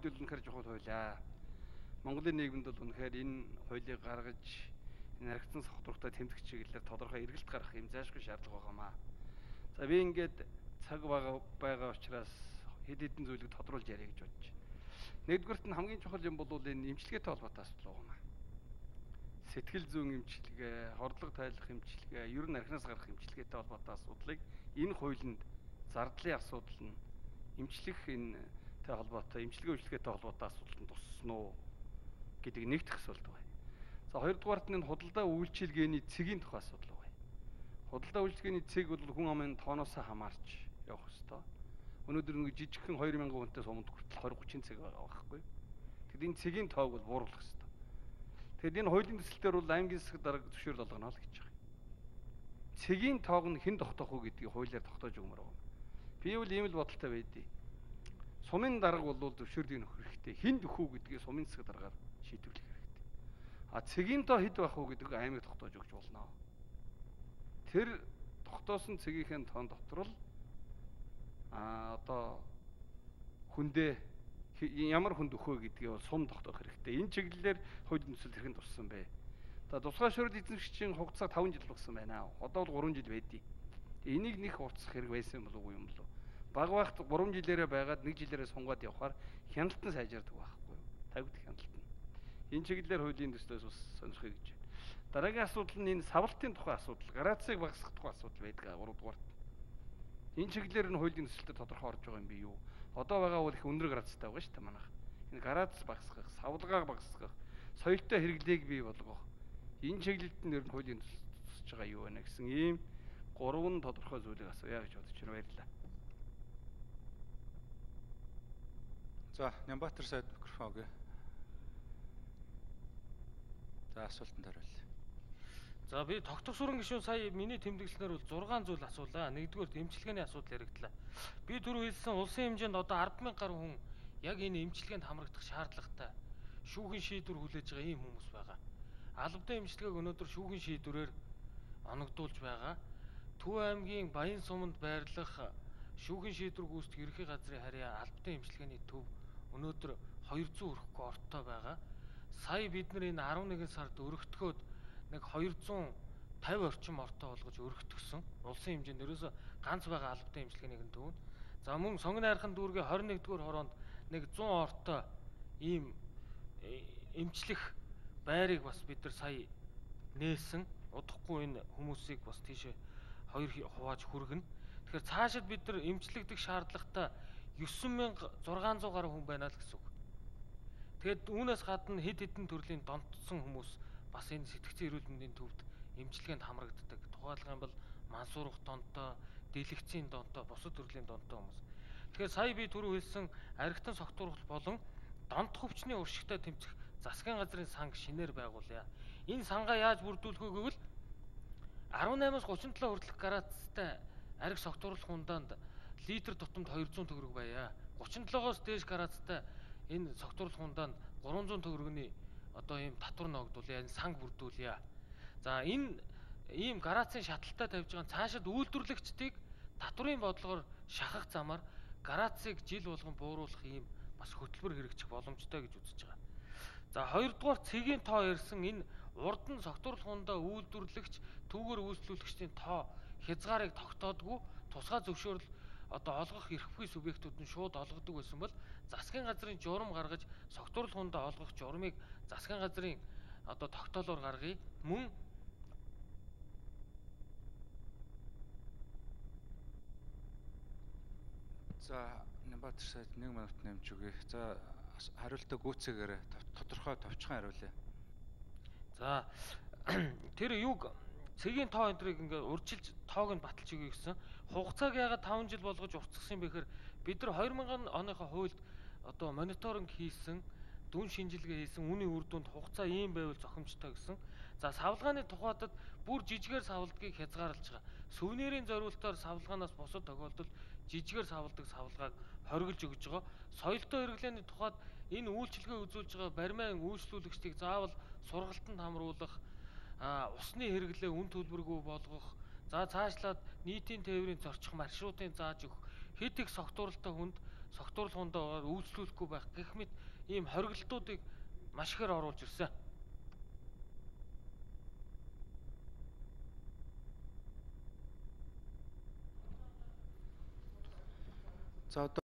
үнэхээр чухал хуулиа. Монголын нийгэмд бол үнэхээр энэ хуулийг гаргаж энэ харигдсан сохтортой тэмдэгч чиглэлээр тодорхой эргэлт гаргах юм зайлшгүй шаардлага байгаамаа. За би ингээд цаг байгаа учраас хэд хэдэн зүйлийг тодруулж яриа гэж бодож байна. Нэгдүгürt нь хамгийн чухал юм бол энэ эмчилгээтэй холбоотой асуудал байгаамаа. Сэтгэл зүйн эмчилгээ, хордлого тайлах эмчилгээ, ер нь архинаас гарах эмчилгээтэй холбоотой асуудлыг энэ хуулинд зардлын асуудал нь эмчлэх энэтэй холбоотой, эмчилгээ үйлчлэгээтэй холбоотой асуудалд туссан уу гэдэг нэгдэх асуулт байна. За хоёрдугаарт нь худалдаа үйлчилгээний цэгийн тухай асуудал байна. Худалдаа үйлчилгээний цэг бол хүн амын тооноос хамаарч явах ёстой. Өнөөдөр нэг жижигхэн 2000 хүнтэй суманд хүртэл 20-30 цэг байгаа байхгүй. Тэгэд энэ цэгийн тоог бол бууруулах ёстой. Тэгэд энэ хуулийн төсөлтөөр бол аймгийн засаг дарга зөвшөөрөл олгоно л гэж байгаа. Цэгийн тоог нь хэн тогтоох уу гэдгийг хуулиар тогтоож өгмөр байна. Би бол ийм л бодолтой байдیں۔ Сумын дарга бол зөвшөөрлийг нөхөх хэрэгтэй. Хэн дөхөх үү гэдгийг сумын засаг даргаар шийдвэрлэх хэрэгтэй. А цэгийн тоо хэд байх уу гэдгийг аймаг тогтоож өгч болно. Тэр тогтоосон цэгийнхээ тоон дотор л одоо хүндээ ямар хүнд өгөх вэ гэдгийг бол сум тогтоох хэрэгтэй. Энэ чиглэлээр хуулийн төсөл хэрхэн туссан бэ? За тусгай шуурд эзэмшигчийн хугацаа 5 жил болсон байна. Одоо бол 3 жил байдیں۔ Энийг нэг уртсах хэрэг байсан болов уу юм болов? Баг багт 3 жилээрээ байгаад 1 жилээрээ сунгаад явхаар хяналт нь сайжирдаг байхгүй юу? Тавигдах хяналт нь. Энэ чиглэлээр хуулийн төслөөс бас сонирхъя гэж байна. Дараагийн асуудал нь энэ савлтын тухай асуудал, гарацыг багасгах тухай асуудал байдаг 3 дугаарт. Энэ чиглэлээр нь хуулийн төсөлтөд тодорхой орж байгаа юм би юу? Одоо байгаа бол их өндөр гарацтай байгаа шүү дээ манайх. Энэ гарац багасгах, савлгаа багасгах, соёлтой хэрэглээг бий болгох. Энэ чиглэлд нь ер нь хуулийн төсөлж байгаа юу вэ гэсэн ийм 3 тодорхой зүйлийг асууя гэж бодож байна. Баярлалаа. За, Нямбатар сайд микрофон өгье. За, асуултанд хариулъя. За, би тогтох сүрэн гишүүн сая миний тэмдэглэснээр бол 6 зүйл асуулаа. Нэгдүгээр эмчилгээний асуудал яриглаа. Би түрүү хэлсэн улсын хэмжээнд одоо 10,000 гаруй хүн яг энэ эмчилгээнд хамрагдах шаардлагатай шүүхийн шийдвэр хүлээж байгаа ийм хүмүүс байгаа. Албадан эмчилгээг өнөөдөр шүүхийн шийдвэрээр оногдуулж байгаа. Төв аймгийн Баян суманд байрлах шүүхийн шийдвэр гүйцэтгэх ерхий газрын харьяа албадан эмчилгээний төв өнөөдөр 200 хүрэхгүй ортой байгаа. Сая бид нар энэ 11 сард өргөтгөөд нэг 250 орчим ортой болгож өргөтгсөн. Улсын хэмжээнд ерөөсө ганц байгаа албадан эмчилгээний төв. За мөн Сонгон найрхан дүүргийн 21-р хороонд нэг 100 ортой ийм эмчлэх байрыг бас бид нар сая нээсэн. Удахгүй энэ хүмүүсийг бас тийшээ хоёр хувааж хүргэнэ. Тэгэхээр цаашид бид нар эмчлэгдэх шаардлагатай 9600 гаруй хүн байна л гэсэн үг. Тэгэд үүнээс гадна хэд хэдэн төрлийн донтсон хүмүүс бас энэ сэтгцэн эрүүл мэндийн төвд эмчилгээнд хамрагддаг. Тухайлбал юм бол мансуурах донтой, дэлгэцийн донтой, бусад төрлийн донтой хүмүүс. Тэгэхээр сая би түрүү хэлсэн архитан согтууруулах болон донт хөвчний уршигтай тэмцэх засгийн газрын санг шинээр байгуулъя. Энэ сангаа яаж бүрдүүлэх вэ гэвэл 18-аас 37 хүртэлх градустай арх согтууруулах хундаанд литр тутамд 200 төгрөг байя. 37-оос дээш градустай энэ согтууруулах хундаанд 300 төгрөгийн одоо ийм татвар ногдуулъя. Энэ санг бүрдүүлъя. За энэ ийм градусын шаталтай тавьж байгаа цаашид үйлдвэрлэгчдийг татварын бодлогоор шахах замаар градусыг жил болгон бууруулах ийм бас хөтөлбөр хэрэгжих боломжтой гэж үзэж байгаа. За хоёрдугаар цэгийн тоо ярьсан энэ урд нь согтууруулах хундаа үйлдвэрлэгч түүгээр үйлчлүүлэгчдийн тоо хязгаарыг тогтоодгүй тусгай зөвшөөрөл одоо олгох эрхгүй субъектүүд нь шууд олгодог байсан бол засгийн газрын журам гаргаж согтууруулах хундаа олгох журмыг засгийн газрын одоо тогтоолоор гаргая. Мөн За, Нямбатар сайд 1 минут нэмж өгье. За, хариултаа гүйцээгээр тодорхой товчхон хариулъя. За тэр юг цэгийн тоо энтрийг ингээ урьдчилж тоог нь баталж өгье гэсэн. Хугацааг яагаад 5 жил болгож уртсгасан юм бэхээр бид нар 2000 оныхоо хуульд одоо мониторинг хийсэн, дүн шинжилгээ хийсэн, үүний үр дүнд хугацаа ийм байвал зохимжтой гэсэн. За савлгааны тухайдад бүр жижигээр савлдгийг хязгаарлаж байгаа. Сүвнэрийн зориултаар савлгаанаас бусад тохиолдолд жижигээр савлдаг савлгааг хоригдж өгж байгаа. Соёлтой хэрэглээний тухайд энэ үйлчилгээ үзүүлж байгаа баримын үйлчлүүлэгчдийг заавал сургалтанд хамруулах, усны хэрэглээ үн төлбөргүй болгох, за цаашлаад нийтийн тээврийн зорчих маршрутын зааж өгөх, хэд их согтууралтай хүнд согтуурлахундаа үйлчлүүлэхгүй байх гэх мэт ийм хоригдлтуудыг маш ихээр оруулж ирсэн. За одоо